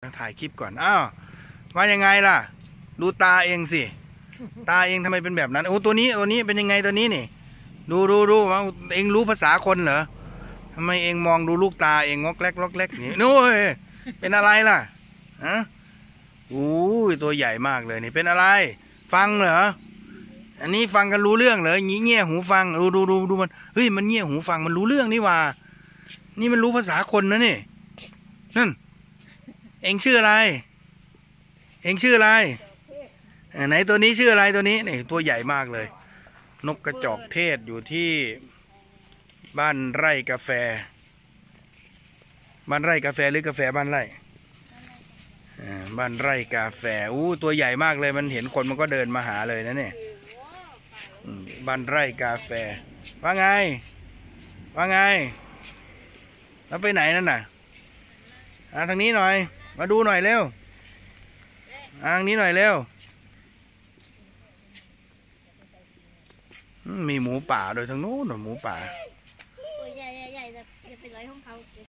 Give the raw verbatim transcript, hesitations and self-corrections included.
ถ่ายคลิปก่อนอ้าวว่ายังไงล่ะดูตาเองสิตาเองทำไมเป็นแบบนั้นโอ้ตัวนี้ตัวนี้เป็นยังไงตัวนี้นี่ดูดูดูว่าเองรู้ภาษาคนเหรอทำไมเองมองดูลูกตาเองงอกแรกงอกแรกนี่นู้ยเป็นอะไรล่ะฮะอู้ยตัวใหญ่มากเลยนี่เป็นอะไรฟังเหรออันนี้ฟังกันรู้เรื่องเหรองี้เงี้ยหูฟังดูดูดูดูมันเฮ้ยมันเงี้ยหูฟังมันรู้เรื่องนี่ว่านี่มันรู้ภาษาคนนะนี่นั่นเองชื่ออะไรเองชื่ออะไรไหนตัวนี้ชื่ออะไรตัวนี้นี่ตัวใหญ่มากเลยนกกระจอกเทศอยู่ที่บ้านไร่กาแฟบ้านไร่กาแฟหรือกาแฟบ้านไร่บ้านไร่กาแฟอู้ตัวใหญ่มากเลยมันเห็นคนมันก็เดินมาหาเลยนะเนี่ยบ้านไร่กาแฟว่าไงว่าไงแล้วไปไหนนั่นน่ะอ่าทางนี้หน่อยมาดูหน่อยเร็วทางนี้หน่อยเร็วมีหมูป่าโดยทางโน้นหมูป่า